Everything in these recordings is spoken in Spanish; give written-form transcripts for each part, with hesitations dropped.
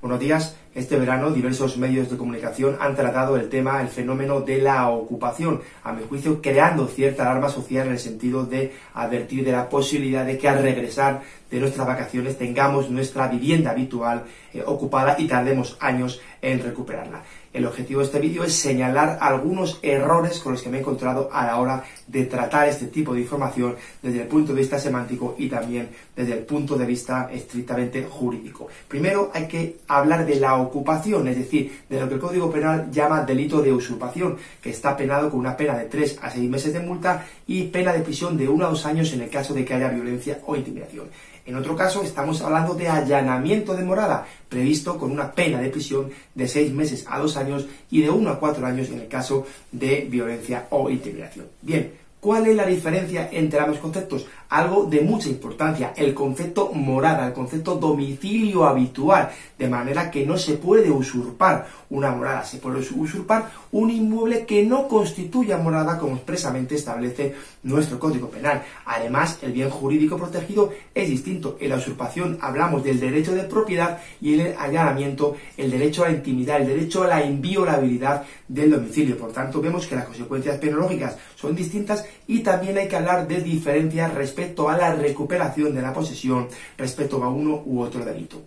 Buenos días. Este verano diversos medios de comunicación han tratado el fenómeno de la ocupación, a mi juicio creando cierta alarma social en el sentido de advertir de la posibilidad de que al regresar de nuestras vacaciones tengamos nuestra vivienda habitual ocupada y tardemos años en recuperarla. El objetivo de este vídeo es señalar algunos errores con los que me he encontrado a la hora de tratar este tipo de información desde el punto de vista semántico y también desde el punto de vista estrictamente jurídico. Primero hay que hablar de la ocupación, es decir, de lo que el Código Penal llama delito de usurpación, que está penado con una pena de 3 a 6 meses de multa y pena de prisión de 1 a 2 años en el caso de que haya violencia o intimidación. En otro caso, estamos hablando de allanamiento de morada, previsto con una pena de prisión de 6 meses a 2 años y de 1 a 4 años en el caso de violencia o intimidación. Bien, ¿cuál es la diferencia entre ambos conceptos? Algo de mucha importancia, el concepto morada, el concepto domicilio habitual, de manera que no se puede usurpar una morada, se puede usurpar un inmueble que no constituya morada, como expresamente establece nuestro Código Penal. Además, el bien jurídico protegido es distinto. En la usurpación hablamos del derecho de propiedad y en el allanamiento el derecho a la intimidad, el derecho a la inviolabilidad del domicilio. Por tanto, vemos que las consecuencias penológicas son distintas y también hay que hablar de diferencias respecto a la recuperación de la posesión respecto a uno u otro delito.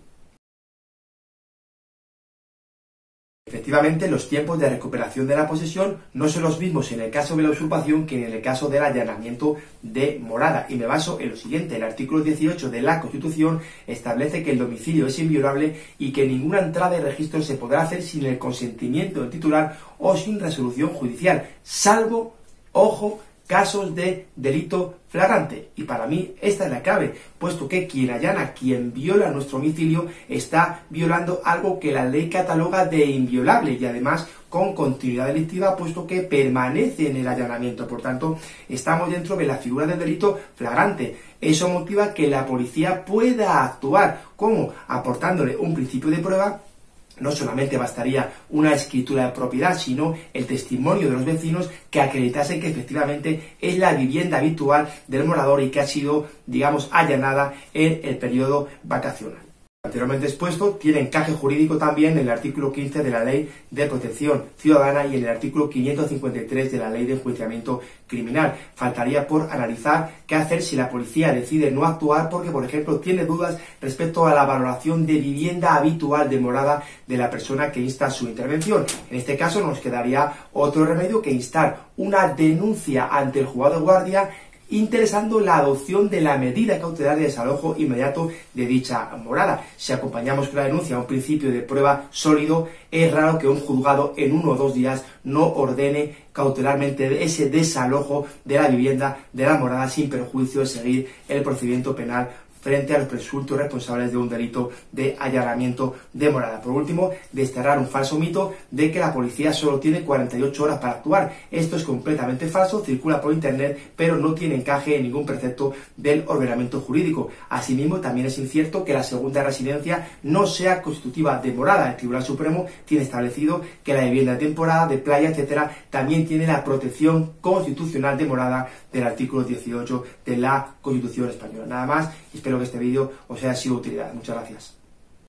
Efectivamente, los tiempos de recuperación de la posesión no son los mismos en el caso de la usurpación que en el caso del allanamiento de morada. Y me baso en lo siguiente: el artículo 18 de la Constitución establece que el domicilio es inviolable y que ninguna entrada de registro se podrá hacer sin el consentimiento del titular o sin resolución judicial, salvo, ojo, casos de delito flagrante. Y para mí esta es la clave, puesto que quien allana, quien viola nuestro domicilio, está violando algo que la ley cataloga de inviolable y además con continuidad delictiva, puesto que permanece en el allanamiento. Por tanto, estamos dentro de la figura del delito flagrante. Eso motiva que la policía pueda actuar, como aportándole un principio de prueba. No solamente bastaría una escritura de propiedad, sino el testimonio de los vecinos que acreditasen que efectivamente es la vivienda habitual del morador y que ha sido, digamos, allanada en el periodo vacacional. Anteriormente expuesto tiene encaje jurídico también en el artículo 15 de la Ley de Protección Ciudadana y en el artículo 553 de la Ley de Enjuiciamiento Criminal. Faltaría por analizar qué hacer si la policía decide no actuar porque, por ejemplo, tiene dudas respecto a la valoración de vivienda habitual de morada de la persona que insta su intervención. En este caso nos quedaría otro remedio que instar una denuncia ante el juzgado de guardia interesando la adopción de la medida cautelar de desalojo inmediato de dicha morada. Si acompañamos con la denuncia a un principio de prueba sólido, es raro que un juzgado en 1 o 2 días no ordene cautelarmente ese desalojo de la vivienda de la morada sin perjuicio de seguir el procedimiento penal frente a los presuntos responsables de un delito de allanamiento de morada. Por último, desterrar un falso mito de que la policía solo tiene 48 horas para actuar. Esto es completamente falso, circula por internet, pero no tiene encaje en ningún precepto del ordenamiento jurídico. Asimismo, también es incierto que la segunda residencia no sea constitutiva de morada. El Tribunal Supremo tiene establecido que la vivienda de temporada, de playa, etcétera, también tiene la protección constitucional de morada del artículo 18 de la Constitución española. Nada más, espero que este vídeo os haya sido de utilidad. Muchas gracias.